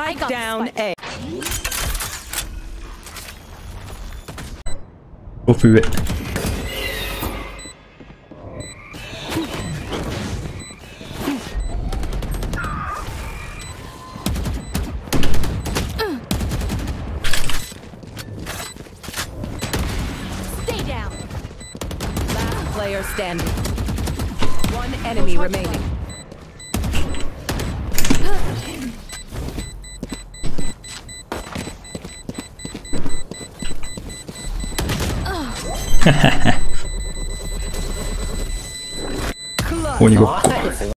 Spike down A. ロープ上。 Stay down. Last player standing. One enemy remaining. 鬼ごっこ。